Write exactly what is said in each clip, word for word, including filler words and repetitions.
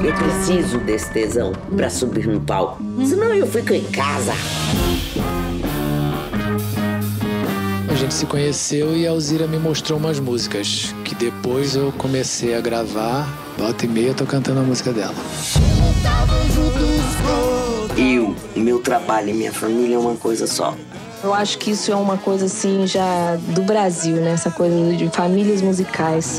Eu preciso desse tesão pra subir no palco. Senão eu fico em casa. A gente se conheceu e a Alzira me mostrou umas músicas que depois eu comecei a gravar. Volta e meia eu tô cantando a música dela. Eu, meu trabalho e minha família é uma coisa só. Eu acho que isso é uma coisa assim já do Brasil, né? Essa coisa de famílias musicais.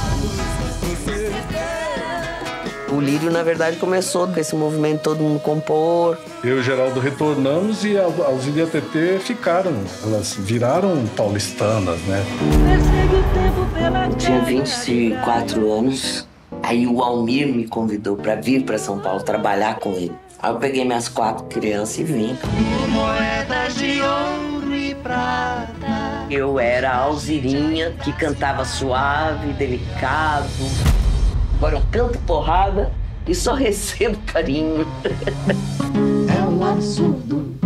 O Lírio, na verdade, começou com esse movimento, todo mundo compor. Eu e o Geraldo retornamos e a Alzira e a Tetê ficaram. Elas viraram paulistanas, né? Eu tinha vinte e quatro anos. Aí o Almir me convidou para vir para São Paulo trabalhar com ele. Aí eu peguei minhas quatro crianças e vim. Moedas de ouro e prata. Eu era a Alzirinha, que cantava suave, delicado. Agora eu canto porrada e só recebo carinho. É um absurdo.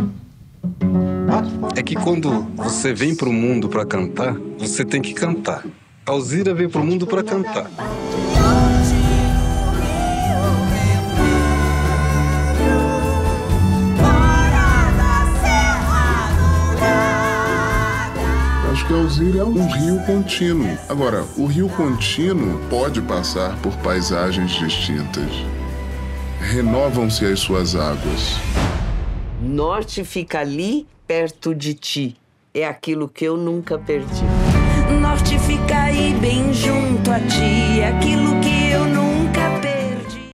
É que quando você vem pro mundo para cantar, você tem que cantar. A Alzira veio pro mundo para cantar. Acho que a Alzira é um rio contínuo. Agora, o rio contínuo pode passar por paisagens distintas. Renovam-se as suas águas. Norte fica ali, perto de ti. É aquilo que eu nunca perdi. Norte fica aí, bem junto a ti. É aquilo